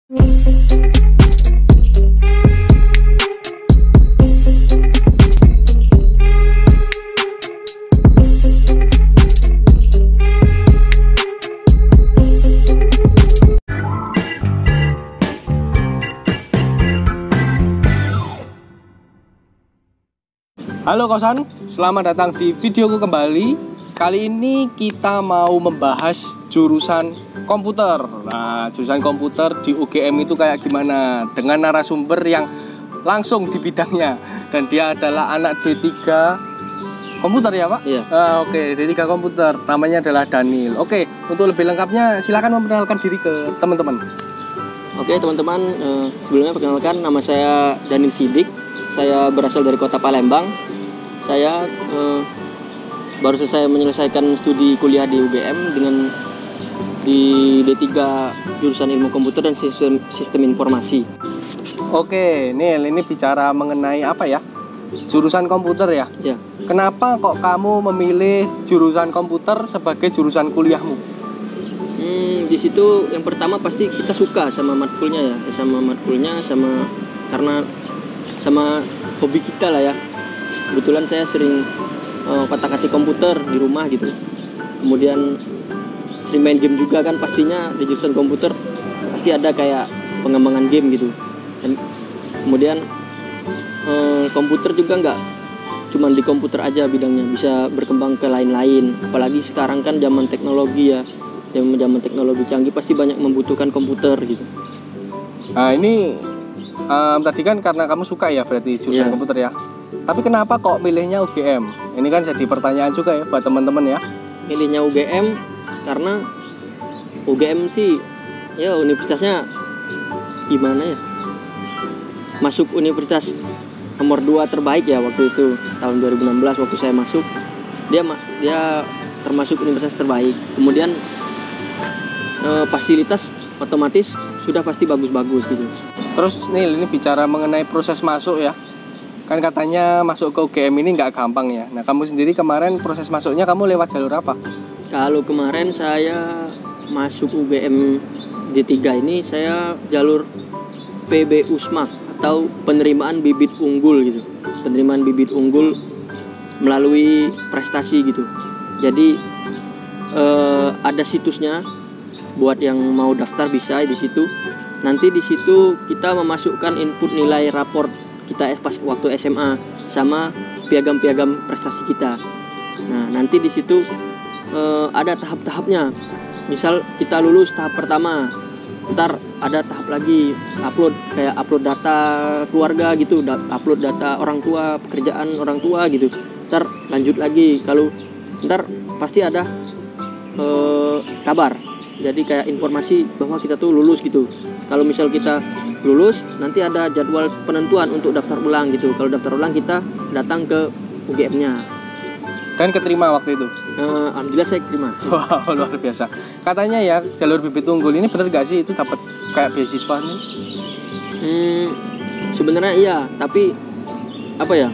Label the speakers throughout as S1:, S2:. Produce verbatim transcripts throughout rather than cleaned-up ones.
S1: Halo kosan, selamat datang di videoku kembali. Kali ini kita mau membahas jurusan komputer. Nah, jurusan komputer di U G M itu kayak gimana? Dengan narasumber yang langsung di bidangnya. Dan dia adalah anak D tiga komputer ya Pak?
S2: Iya.
S1: Ah, Oke, D tiga komputer. Namanya adalah Daniel. Oke, untuk lebih lengkapnya silakan memperkenalkan diri ke teman-teman.
S2: Oke teman-teman, eh, sebelumnya perkenalkan nama saya Daniel Sidik. Saya berasal dari kota Palembang. Saya eh, baru selesai menyelesaikan studi kuliah di U G M dengan di D tiga jurusan ilmu komputer dan sistem, sistem informasi.
S1: Oke, Nil, ini bicara mengenai apa ya? Jurusan komputer ya?
S2: Ya.
S1: Kenapa kok kamu memilih jurusan komputer sebagai jurusan kuliahmu?
S2: Hmm, di situ yang pertama pasti kita suka sama matkulnya ya, sama matkulnya, sama karena sama hobi kita lah ya. Kebetulan saya sering uh, kotak-katik komputer di rumah gitu. Kemudian sering main game juga kan, pastinya di jurusan komputer pasti ada kayak pengembangan game gitu. Dan kemudian uh, komputer juga nggak cuma di komputer aja bidangnya, bisa berkembang ke lain-lain. Apalagi sekarang kan zaman teknologi ya, zaman zaman teknologi canggih pasti banyak membutuhkan komputer gitu.
S1: Nah ini um, tadi kan karena kamu suka ya berarti jurusan
S2: Yeah.
S1: komputer ya. Tapi kenapa kok milihnya U G M? Ini kan jadi pertanyaan juga ya buat teman-teman ya.
S2: Milihnya U G M karena U G M sih ya universitasnya gimana ya, masuk universitas nomor dua terbaik ya waktu itu tahun dua ribu enam belas waktu saya masuk. Dia dia termasuk universitas terbaik. Kemudian eh, fasilitas otomatis sudah pasti bagus-bagus gitu.
S1: Terus Nil, ini bicara mengenai proses masuk ya. Kan katanya masuk ke U G M ini nggak gampang ya. Nah kamu sendiri kemarin proses masuknya kamu lewat jalur apa?
S2: Kalau kemarin saya masuk U G M D tiga ini saya jalur P B U S M A K atau penerimaan bibit unggul gitu. Penerimaan bibit unggul melalui prestasi gitu. Jadi eh, ada situsnya buat yang mau daftar bisa di situ. Nanti di situ kita memasukkan input nilai raport kita pas waktu S M A sama piagam-piagam prestasi kita. Nah, nanti di situ eh, ada tahap-tahapnya. Misal kita lulus tahap pertama, ntar ada tahap lagi upload kayak upload data keluarga gitu, da- upload data orang tua, pekerjaan orang tua gitu. Ntar lanjut lagi, kalau ntar pasti ada eh, kabar. Jadi kayak informasi bahwa kita tuh lulus gitu. Kalau misal kita lulus, nanti ada jadwal penentuan untuk daftar ulang gitu. Kalau daftar ulang kita datang ke U G M-nya.
S1: Dan keterima waktu itu?
S2: Uh, Alhamdulillah saya terima.
S1: Wow, luar biasa. Katanya ya jalur bibit unggul ini bener gak sih itu dapat kayak beasiswa nih?
S2: Hmm, sebenarnya iya, tapi apa ya?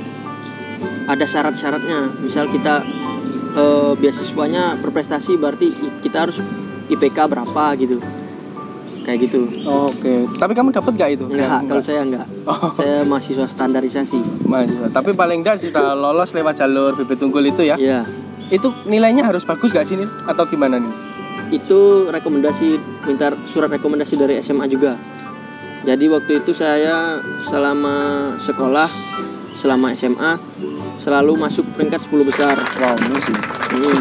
S2: Ada syarat-syaratnya. Misal kita uh, beasiswanya berprestasi, berarti kita harus I P K berapa gitu. Kayak gitu.
S1: Oke, tapi kamu dapat gak itu?
S2: Enggak,
S1: Enggak.
S2: kalau saya enggak.
S1: Oh.
S2: Saya mahasiswa standarisasi.
S1: Mahasiswa. Tapi paling enggak sih sudah lolos lewat jalur bibit unggul itu ya?
S2: Iya.
S1: Itu nilainya harus bagus gak sih Nil? Atau gimana nih?
S2: Itu rekomendasi, minta surat rekomendasi dari S M A juga. Jadi waktu itu saya selama sekolah, selama S M A selalu masuk peringkat sepuluh besar.
S1: Wow, ini sih.
S2: Hmm.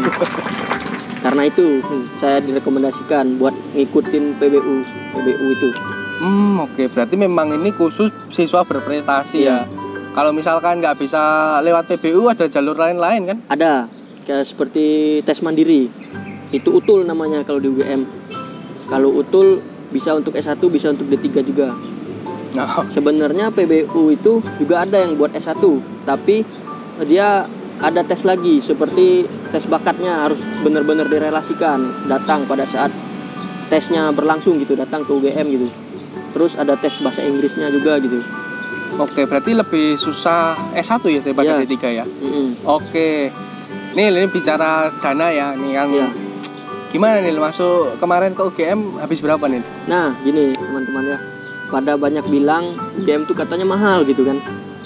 S2: Karena itu saya direkomendasikan buat ngikutin P B U P B U itu.
S1: Hmm, oke. Berarti memang ini khusus siswa berprestasi
S2: Iya.
S1: ya. Kalau misalkan nggak bisa lewat P B U ada jalur lain-lain kan?
S2: Ada kayak seperti tes mandiri. Itu utul namanya kalau di U G M. Kalau utul bisa untuk S satu, bisa untuk D tiga juga.
S1: Nah,
S2: Sebenarnya P B U itu juga ada yang buat S satu, tapi dia ada tes lagi seperti tes bakatnya, harus benar-benar direlasikan, datang pada saat tesnya berlangsung gitu, datang ke U G M gitu. Terus ada tes bahasa Inggrisnya juga gitu.
S1: oke, berarti lebih susah S satu ya daripada
S2: Iya.
S1: D tiga ya?
S2: Mm-mm.
S1: Oke. Nih, ini bicara dana ya, nih kan.
S2: Iya.
S1: Gimana nih masuk kemarin ke U G M habis berapa nih?
S2: Nah, gini teman-teman ya. Pada banyak bilang U G M tuh katanya mahal gitu kan.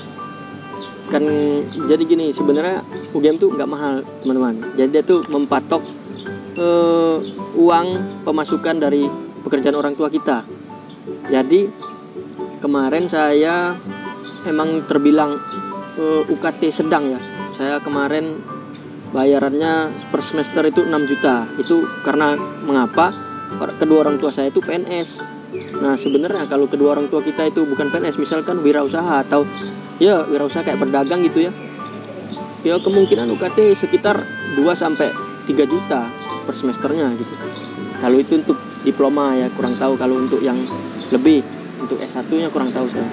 S2: Kan jadi gini, sebenarnya U G M tuh nggak mahal teman-teman. Jadi dia tuh mempatok uh, uang pemasukan dari pekerjaan orang tua kita. Jadi kemarin saya emang terbilang uh, U K T sedang ya. Saya kemarin bayarannya per semester itu enam juta. Itu karena mengapa? Kedua orang tua saya itu P N S. Nah sebenarnya kalau kedua orang tua kita itu bukan P N S, misalkan wirausaha atau ya wirausaha kayak berdagang gitu ya, ya kemungkinan U K T sekitar dua sampai tiga juta per semesternya gitu. Kalau itu untuk diploma ya kurang tahu, kalau untuk yang lebih untuk S satu nya kurang tahu saya.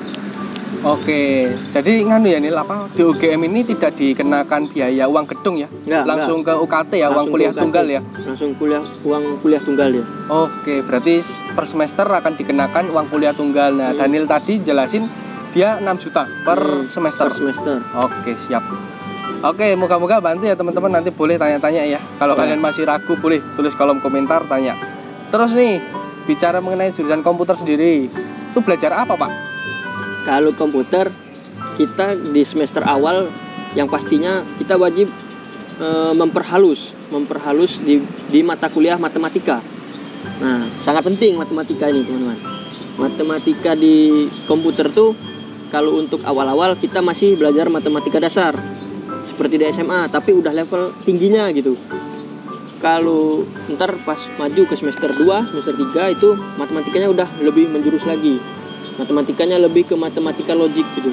S1: Oke, jadi nganu ya Nil, apa di U G M ini tidak dikenakan biaya uang gedung ya?
S2: Enggak,
S1: langsung
S2: enggak.
S1: ke U K T ya,
S2: Langsung
S1: uang kuliah
S2: ke U K T.
S1: tunggal ya?
S2: Langsung kuliah, uang kuliah tunggal ya.
S1: Oke, berarti per semester akan dikenakan uang kuliah tunggal. Nah,
S2: Hmm.
S1: Daniel tadi jelasin dia enam juta per
S2: Hmm,
S1: semester.
S2: Per semester.
S1: Oke, siap. Oke, moga-moga bantu ya teman-teman, nanti boleh tanya-tanya ya. Kalau
S2: Boleh.
S1: kalian masih ragu boleh tulis kolom komentar tanya. Terus nih, bicara mengenai jurusan komputer sendiri, itu belajar apa, Pak?
S2: Kalau komputer kita di semester awal yang pastinya kita wajib e, memperhalus, memperhalus di di mata kuliah matematika. Nah, sangat penting matematika ini, teman-teman. Matematika di komputer tuh kalau untuk awal-awal kita masih belajar matematika dasar seperti di S M A, tapi udah level tingginya gitu. Kalau ntar pas maju ke semester dua, semester tiga itu matematikanya udah lebih menjurus lagi. Matematikanya lebih ke matematika logik gitu.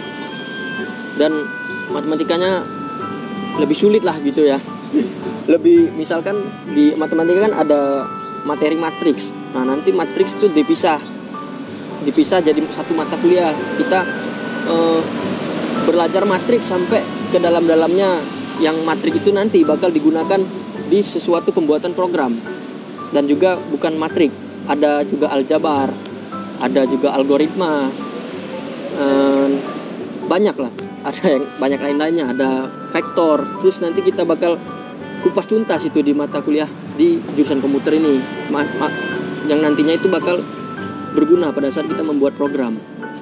S2: Dan matematikanya lebih sulit lah gitu ya. Lebih misalkan di matematika kan ada materi matriks. Nah, nanti matriks itu dipisah. Dipisah jadi satu mata kuliah. Kita eh, belajar matriks sampai ke dalam-dalamnya, yang matrik itu nanti bakal digunakan di sesuatu pembuatan program. Dan juga bukan matrik, ada juga aljabar, ada juga algoritma, ehm, banyak lah, ada yang banyak lain-lainnya, ada vektor. Terus nanti kita bakal kupas tuntas itu di mata kuliah di jurusan komputer ini, ma- ma- yang nantinya itu bakal berguna pada saat kita membuat program.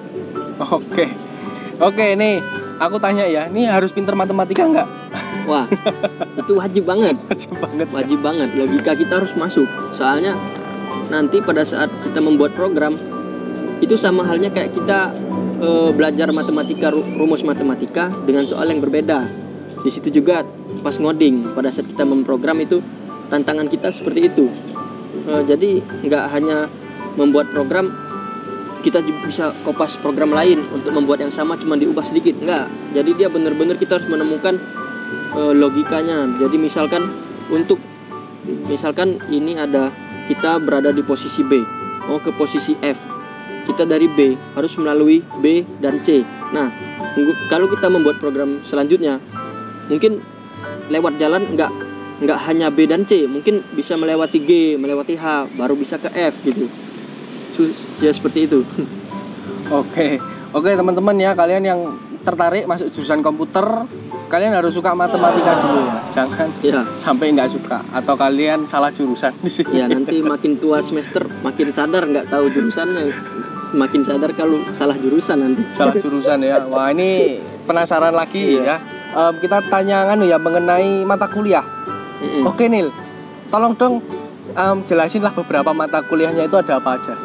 S1: Oke. Oke, nih aku tanya ya, ini harus pinter matematika nggak?
S2: Wah, itu wajib banget.
S1: Wajib banget.
S2: Wajib banget, logika kita harus masuk. Soalnya nanti pada saat kita membuat program itu sama halnya kayak kita e, belajar matematika, rumus matematika dengan soal yang berbeda. Di situ juga pas ngoding, pada saat kita memprogram itu tantangan kita seperti itu. E, jadi nggak hanya membuat program, kita juga bisa kopas program lain untuk membuat yang sama cuma diubah sedikit. Enggak. Jadi dia benar-benar kita harus menemukan e, logikanya. Jadi misalkan untuk misalkan ini ada, kita berada di posisi B, mau ke posisi F. Kita dari B harus melalui B dan C. Nah, kalau kita membuat program selanjutnya, mungkin lewat jalan enggak enggak hanya B dan C, mungkin bisa melewati G, melewati H, baru bisa ke F gitu. Ya seperti itu.
S1: Oke, oke teman-teman ya, kalian yang tertarik masuk jurusan komputer, kalian harus suka matematika dulu ya, jangan
S2: Ya.
S1: sampai nggak suka atau kalian salah jurusan di sini.
S2: Ya nanti makin tua semester makin sadar nggak tahu jurusannya, makin sadar kalau salah jurusan nanti.
S1: Salah jurusan ya. Wah ini penasaran lagi
S2: Iya.
S1: ya. Em, kita tanya kan ya mengenai mata kuliah.
S2: Mm-mm.
S1: Oke Nil, tolong dong em, jelasin lah beberapa mata kuliahnya itu ada apa aja.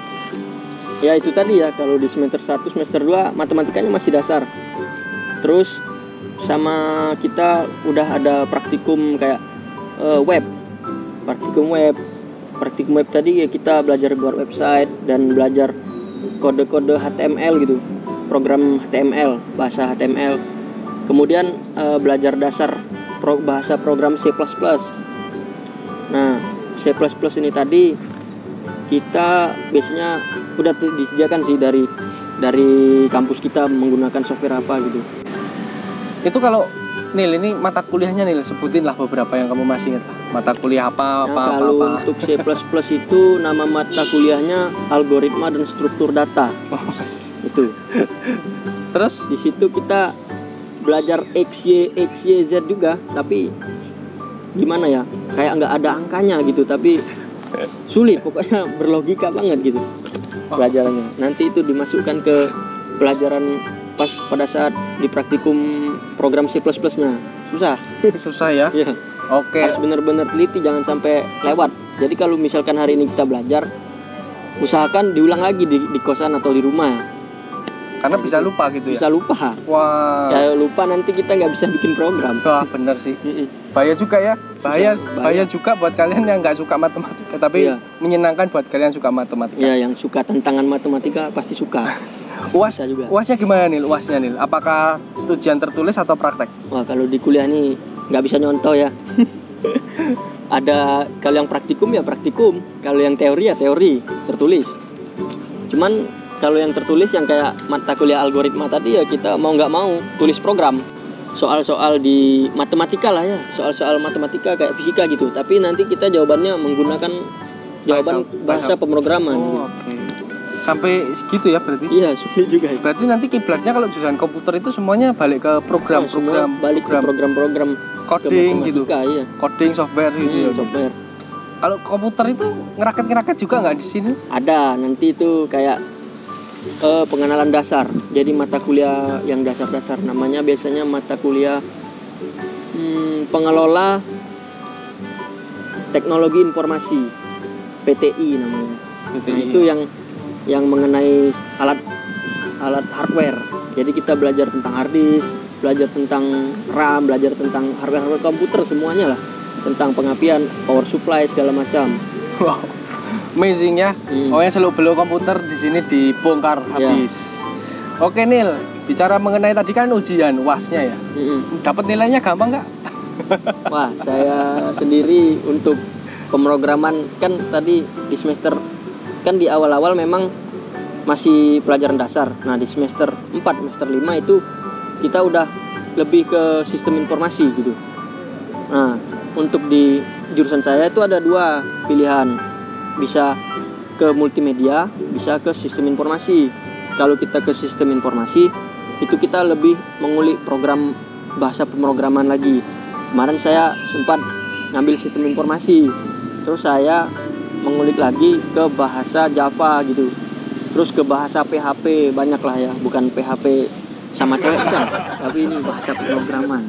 S2: Ya itu tadi ya, kalau di semester satu, semester dua matematikanya masih dasar. Terus sama kita udah ada praktikum kayak eh, web. Praktikum web. Praktikum web tadi ya kita belajar buat website dan belajar kode-kode H T M L gitu. Program H T M L, bahasa H T M L. Kemudian eh, belajar dasar pro, bahasa program C plus plus. Nah, C plus plus ini tadi kita biasanya udah disediakan sih dari dari kampus kita menggunakan software apa gitu.
S1: Itu kalau Nil ini mata kuliahnya Nil, sebutin lah beberapa yang kamu masih ingat lah. Mata kuliah apa apa
S2: Nah,
S1: apa,
S2: kalau
S1: apa.
S2: untuk C plus plus itu nama mata kuliahnya algoritma dan struktur data.
S1: Oh, masih.
S2: Itu.
S1: Terus
S2: Di situ kita belajar X Y X Y Z juga, tapi gimana ya, kayak nggak ada angkanya gitu, tapi sulit pokoknya, berlogika banget gitu pelajarannya. Nanti itu dimasukkan ke pelajaran pas pada saat di praktikum program C plus plus-nya susah.
S1: Susah ya.
S2: Iya.
S1: Oke.
S2: Harus benar-benar teliti, jangan sampai lewat. Jadi kalau misalkan hari ini kita belajar, usahakan diulang lagi di, di kosan atau di rumah.
S1: Karena bisa lupa gitu ya.
S2: Bisa lupa.
S1: Wah.
S2: Kalau lupa nanti kita nggak bisa bikin program.
S1: Wah, bener sih.
S2: Mm-mm.
S1: Bahaya juga ya. Bahaya,
S2: Susah,
S1: bahaya
S2: bahaya.
S1: juga buat kalian yang nggak suka matematika, tapi
S2: Iya.
S1: menyenangkan buat kalian suka matematika.
S2: Ya, yang suka tantangan matematika pasti suka.
S1: Uas
S2: Bisa juga.
S1: Uasnya gimana nih? Uasnya nih. Apakah ujian tertulis atau praktek?
S2: Wah, kalau di kuliah nih nggak bisa nyontoh ya. Ada kalau yang praktikum ya praktikum, kalau yang teori ya teori tertulis. Cuman kalau yang tertulis yang kayak mata kuliah algoritma tadi ya kita mau nggak mau tulis program. Soal-soal di matematika lah ya, soal-soal matematika kayak fisika gitu. Tapi nanti kita jawabannya menggunakan jawaban
S1: Bahasa-
S2: bahasa,
S1: bahasa-
S2: pemrograman.
S1: Oh, oke. Sampai segitu ya berarti?
S2: Iya, sulit juga. itu.
S1: Berarti nanti kiblatnya kalau jurusan komputer itu semuanya balik ke
S2: Oh, semua
S1: program-program,
S2: balik ke program-program
S1: coding
S2: ke
S1: gitu,
S2: matematika, iya.
S1: coding software gitu
S2: Hmm,
S1: ya.
S2: software.
S1: Kalau komputer itu ngerakit-ngerakit juga nggak di sini?
S2: Ada nanti itu kayak eh, pengenalan dasar. Jadi mata kuliah yang dasar-dasar namanya biasanya mata kuliah hmm, pengelola teknologi informasi P T I namanya.
S1: P T I,
S2: Nah, itu yang yang mengenai alat alat hardware. Jadi kita belajar tentang hard disk, belajar tentang RAM, belajar tentang hardware-hardware komputer semuanya lah. Tentang pengapian, power supply segala macam.
S1: Wow, amazing ya.
S2: Hmm.
S1: Oh yang seluk beluk komputer di sini dibongkar
S2: Ya.
S1: habis. Oke Nil, bicara mengenai tadi kan ujian uasnya ya.
S2: Mm-mm.
S1: Dapat nilainya gampang nggak?
S2: Wah, saya sendiri untuk pemrograman kan tadi di semester kan di awal-awal memang masih pelajaran dasar. Nah, di semester empat, semester lima itu kita udah lebih ke sistem informasi gitu. Nah, untuk di jurusan saya itu ada dua pilihan. Bisa ke multimedia, bisa ke sistem informasi. Kalau kita ke sistem informasi, itu kita lebih mengulik program bahasa pemrograman lagi. Kemarin saya sempat ngambil sistem informasi, terus saya mengulik lagi ke bahasa Java gitu, terus ke bahasa P H P, banyak lah ya, bukan P H P sama cewek kan, tapi ini bahasa pemrograman.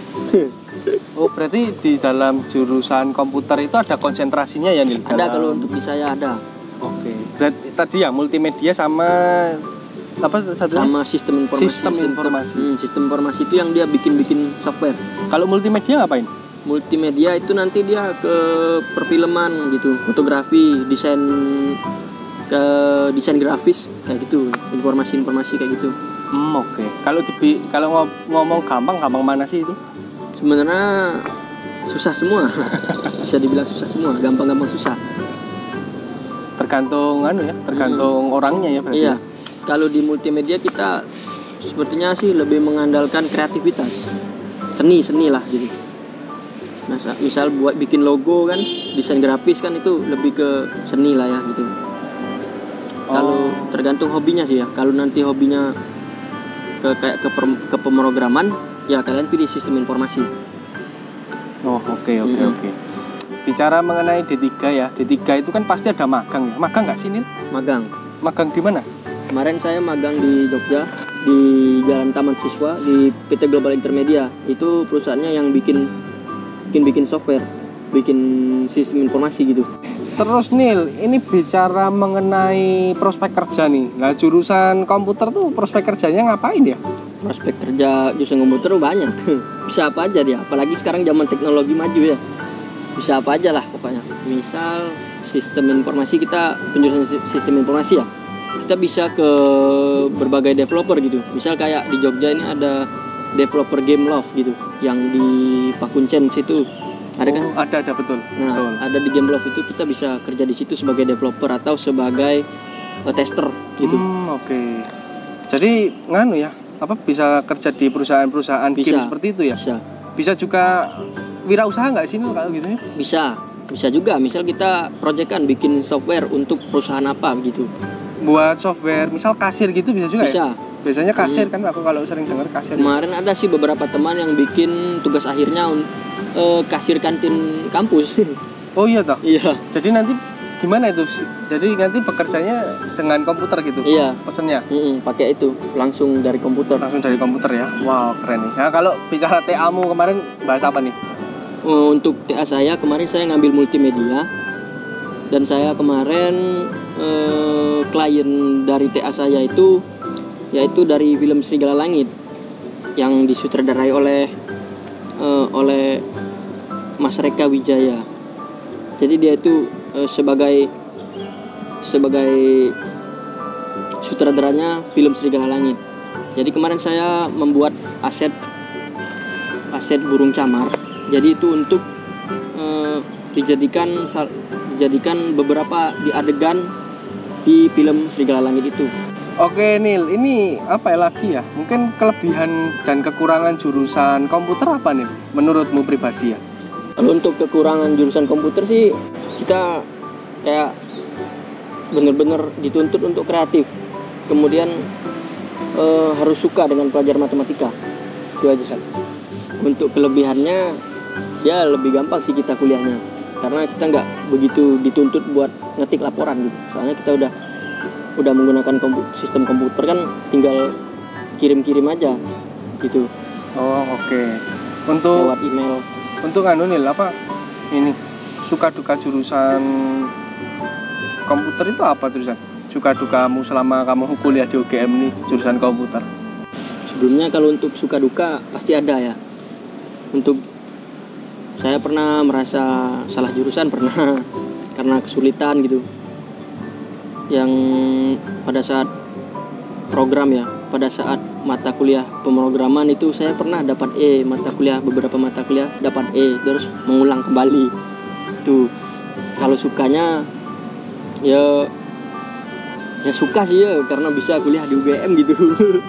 S1: Oh berarti di dalam jurusan komputer itu ada konsentrasinya ya Nil?
S2: Ada
S1: Dalam-
S2: kalau untuk di saya ada,
S1: Oke. Berarti tadi ya multimedia sama apa satu?
S2: sama sistem informasi.
S1: Sistem informasi.
S2: Hmm, sistem informasi itu yang dia bikin-bikin software.
S1: Kalau multimedia ngapain?
S2: Multimedia itu nanti dia ke perfilman gitu, fotografi, desain, ke desain grafis kayak gitu, informasi-informasi kayak gitu.
S1: Hmm, oke. Kalau di kalau ngo- ngomong gampang, gampang mana sih itu?
S2: Sebenarnya susah semua, bisa dibilang susah semua, gampang-gampang susah.
S1: Tergantung anu ya, tergantung orangnya ya berarti.
S2: Iya, kalau di multimedia kita sepertinya sih lebih mengandalkan kreativitas, seni-seni lah gitu. Nah, sa- misal buat bikin logo kan, desain grafis kan itu lebih ke seni lah ya gitu. Kalau
S1: Oh.
S2: tergantung hobinya sih ya. Kalau nanti hobinya ke kayak ke, per- ke pemrograman, ya kalian pilih sistem informasi.
S1: Oh, oke oke
S2: Mm-mm.
S1: oke. Bicara mengenai D tiga ya, D tiga itu kan pasti ada magang ya. Magang nggak sih Nil?
S2: Magang.
S1: Magang di mana?
S2: Kemarin saya magang di Jogja di Jalan Taman Siswa di P T Global Intermedia. Itu perusahaannya yang bikin bikin bikin software, bikin sistem informasi gitu.
S1: Terus Nil, ini bicara mengenai prospek kerja nih. Nah, jurusan komputer tuh prospek kerjanya ngapain ya?
S2: Prospek kerja jurusan komputer banyak. Bisa apa aja dia, apalagi sekarang zaman teknologi maju ya. Bisa apa aja lah pokoknya. Misal sistem informasi, kita penjurusan si- sistem informasi ya. Kita bisa ke berbagai developer gitu. Misal kayak di Jogja ini ada developer Game Love gitu, yang di Pakuncen situ. Ada kan?
S1: Oh, ada ada betul.
S2: Nah,
S1: betul.
S2: ada di Game Love itu kita bisa kerja di situ sebagai developer atau sebagai uh, tester gitu.
S1: Hmm, oke. Jadi nganu ya, apa bisa kerja di perusahaan-perusahaan
S2: Bisa.
S1: game seperti itu ya?
S2: Bisa.
S1: Bisa juga wirausaha nggak sih Nil kalau gitu ya?
S2: Bisa. Bisa juga. Misal kita proyekkan bikin software untuk perusahaan apa gitu.
S1: Buat software, misal kasir gitu bisa juga
S2: Bisa.
S1: ya? Biasanya kasir kan, aku kalau sering dengar kasir.
S2: Kemarin ada sih beberapa teman yang bikin tugas akhirnya uh, kasir kantin kampus.
S1: Oh iya toh?
S2: Iya.
S1: Jadi nanti gimana itu? Jadi nanti bekerjanya dengan komputer gitu?
S2: Iya.
S1: Pesennya?
S2: Mm-mm, pakai itu, langsung dari komputer.
S1: Langsung dari komputer ya? Wow, keren nih. Nah kalau bicara T A-mu kemarin bahas apa nih?
S2: Uh, untuk T A saya kemarin saya ngambil multimedia. Dan saya kemarin uh, klien dari T A saya itu yaitu dari film Serigala Langit yang disutradarai oleh uh, oleh Mas Reka Wijaya. Jadi dia itu uh, sebagai sebagai sutradaranya film Serigala Langit. Jadi kemarin saya membuat aset aset burung camar. Jadi itu untuk uh, dijadikan dijadikan beberapa di adegan di film Serigala Langit itu.
S1: Oke Nil, ini apa ya lagi ya? Mungkin kelebihan dan kekurangan jurusan komputer apa nih menurutmu pribadi ya?
S2: Kalau untuk kekurangan jurusan komputer sih kita kayak bener-bener dituntut untuk kreatif. Kemudian e, harus suka dengan pelajaran matematika. Itu aja. Untuk kelebihannya ya lebih gampang sih kita kuliahnya. Karena kita nggak begitu dituntut buat ngetik laporan gitu. Soalnya kita udah udah menggunakan kompu- sistem komputer kan, tinggal kirim-kirim aja gitu.
S1: Oh oke. Okay. Untuk
S2: lewat email.
S1: Untuk anu Nil apa ini suka duka jurusan komputer itu apa terusan? Suka dukamu selama kamu kuliah di U G M nih jurusan komputer?
S2: Sebelumnya kalau untuk suka duka pasti ada ya. Untuk saya pernah merasa salah jurusan, pernah karena kesulitan gitu. Yang pada saat program ya, pada saat mata kuliah pemrograman itu saya pernah dapat E, mata kuliah beberapa mata kuliah dapat E, terus mengulang kembali. Tuh. Kalau sukanya ya ya suka sih ya karena bisa kuliah di U G M gitu.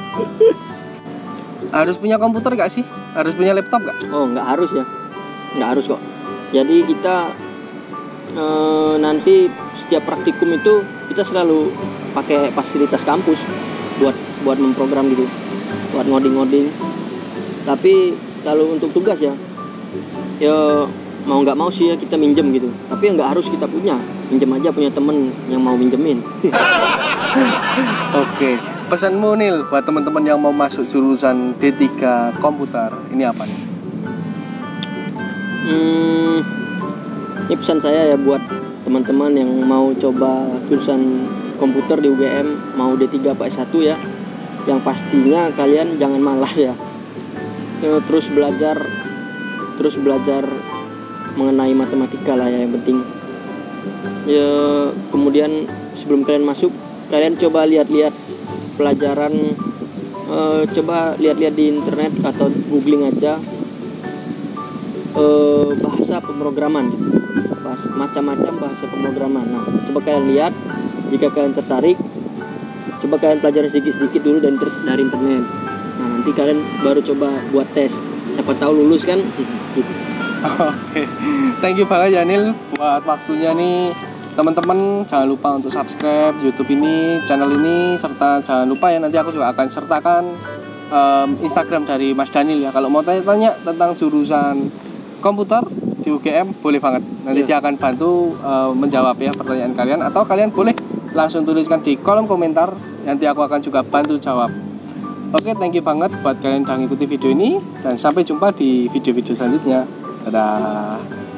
S1: Harus punya komputer gak sih? Harus punya laptop gak?
S2: Oh, nggak harus ya. Nggak harus kok. Jadi kita e, nanti setiap praktikum itu kita selalu pakai fasilitas kampus buat buat memprogram gitu, buat ngoding-ngoding. Tapi kalau untuk tugas ya, ya mau nggak mau sih ya kita minjem gitu. Tapi nggak harus kita punya, minjem aja punya temen yang mau minjemin.
S1: Oke, pesanmu Nil buat teman-teman yang mau masuk jurusan D tiga komputer ini apa nih?
S2: Hmm, ini pesan saya ya buat teman-teman yang mau coba jurusan komputer di U G M, mau D tiga apa S satu ya. Yang pastinya kalian jangan malas ya. Terus belajar terus belajar mengenai matematika lah ya yang penting. Ya, kemudian sebelum kalian masuk, kalian coba lihat-lihat pelajaran, eh, coba lihat-lihat di internet atau googling aja eh, bahasa pemrograman, bahasa, macam-macam bahasa pemrograman. Nah, coba kalian lihat, jika kalian tertarik, coba kalian pelajari sedikit-sedikit dulu dari, dari internet. Nah, nanti kalian baru coba buat tes, siapa tahu lulus kan, gitu.
S1: Oke, thank you banget ya Nil buat waktunya nih. Teman-teman jangan lupa untuk subscribe YouTube ini, channel ini, serta jangan lupa ya nanti aku juga akan sertakan um, Instagram dari Mas Daniel ya. Kalau mau tanya-tanya tentang jurusan komputer di U G M boleh banget. Nanti yeah. dia akan bantu uh, menjawab ya pertanyaan kalian, atau kalian boleh langsung tuliskan di kolom komentar. Nanti aku akan juga bantu jawab. Oke, thank you banget buat kalian yang mengikuti video ini, dan sampai jumpa di video-video selanjutnya. Dadah.